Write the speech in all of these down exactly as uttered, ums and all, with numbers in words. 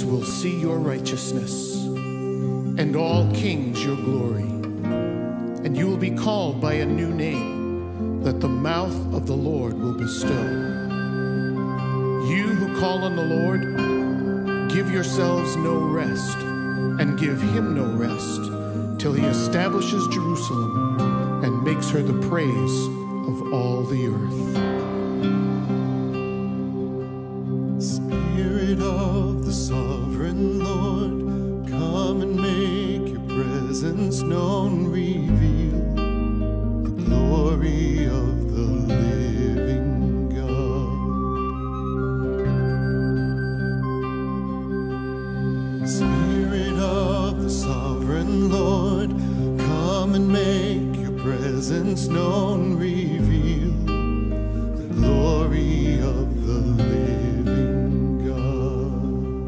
will see your righteousness, and all kings your glory. And you will be called by a new name that the mouth of the Lord will bestow. You who call on the Lord, give yourselves no rest, and give him no rest, till he establishes Jerusalem and makes her the praise of all the earth. Spirit of the sovereign Lord, come and make your presence known. Reveal the glory of the living God. Spirit of the sovereign Lord, come and make your presence known. Reveal the glory of the living God.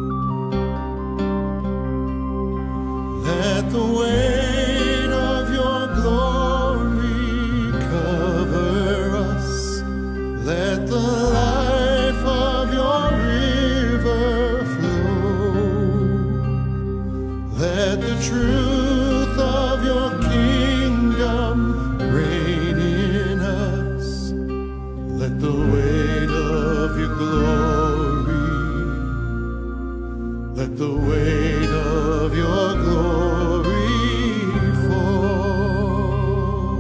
Let the weight of your glory cover us. Let the life of your river flow. Let the truth of your kingdom reign in us. Let the weight of your glory, let the weight of your glory fall.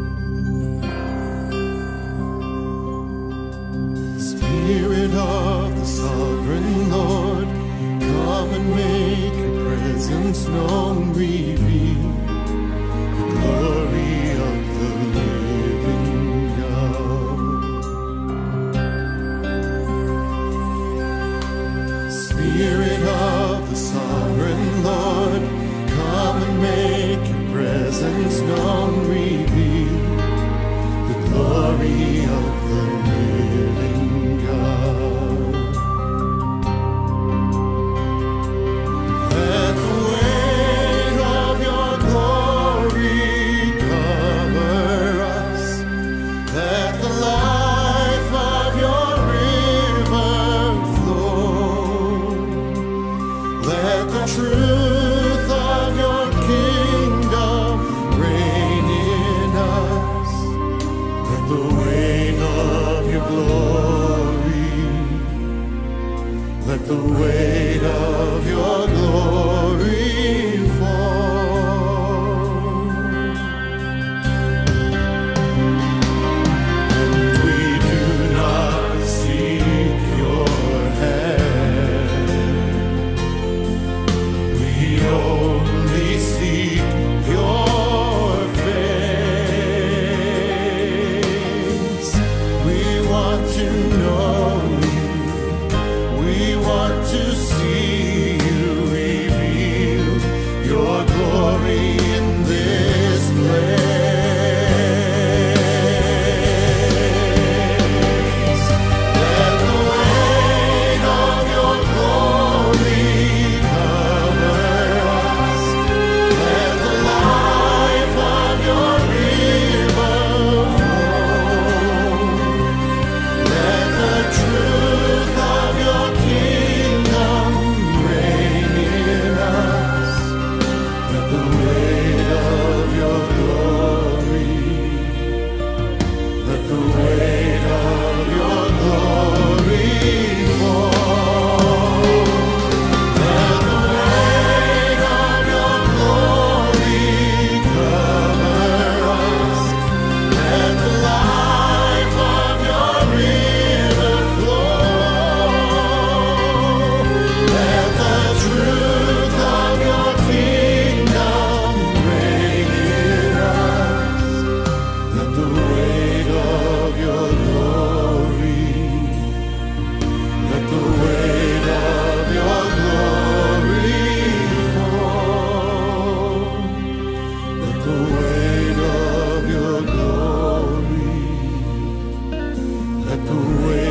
Spirit of the sovereign Lord, come and make your presence known. Reveal the glory of the living God. Spirit of the sovereign Lord, come and make your presence known. Reveal the glory of the living God. Let the weight of your glory cover us. Let the life of your river flow. Let the truth of your kingdom reign in us. Let the weight of your glory, let the weight of your glory fall. And we do not seek your hand, we only seek your face. We want to know you, we want to see you. Reveal your glory in this place. Let the weight of your glory cover us. Let the life of your river flow. Let the truth of your kingdom reign in us. Let the weight of your glory, let the weight of your glory fall. Let the weight of your glory cover us. Let the life of your river flow. Let the truth of your kingdom reign in us. Let the weight of your glory, let the weight of your glory fall. Let the weight of your glory, let the weight